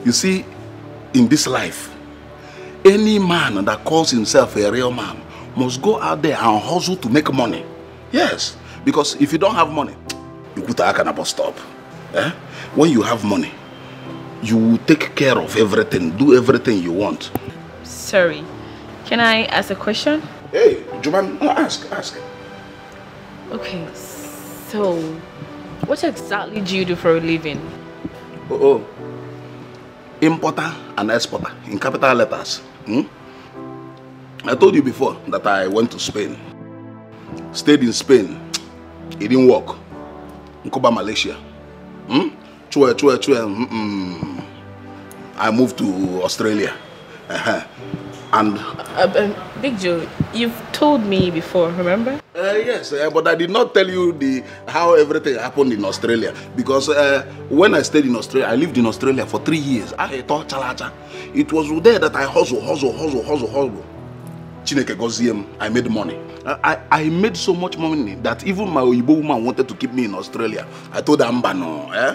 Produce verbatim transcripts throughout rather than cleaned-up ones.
You see, in this life, any man that calls himself a real man must go out there and hustle to make money. Yes, because if you don't have money, you put a bus stop. Eh? When you have money, you will take care of everything, do everything you want. Sorry, can I ask a question? Hey, Juman, ask, ask. Okay, so what exactly do you do for a living? Oh, oh. Importer and exporter in capital letters. Hmm? I told you before that I went to Spain. Stayed in Spain. It didn't work. Nkoba, Malaysia. Hmm? Chua, chua, chua. Mm -mm. I moved to Australia. Uh-huh. And uh, um, Big Joe, you've told me before, remember? Uh, yes, uh, but I did not tell you the how everything happened in Australia, because uh, when I stayed in Australia, I lived in Australia for three years. I thought chalacha. It was there that I hustle, hustle, hustle, hustle, hustle. Chineke goziem, I made money. I, I I made so much money that even my Oyibo woman wanted to keep me in Australia. I told her, no, eh?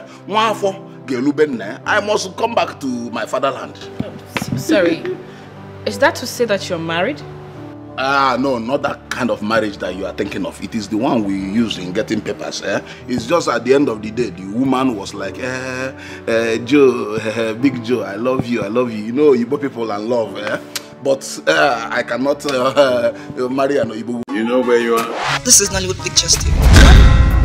I must come back to my fatherland. Oh, sorry. Is that to say that you're married? Ah, no, not that kind of marriage that you are thinking of. It is the one we use in getting papers. Eh? It's just at the end of the day, the woman was like, eh, eh, Joe, eh, Big Joe, I love you, I love you. You know, Igbo people and love. Eh? But uh, I cannot uh, uh, marry an Igbo. You know where you are? This is Nollywood Pictures T V.